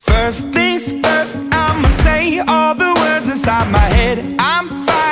First things first, I'ma say all the words inside my head. I'm fine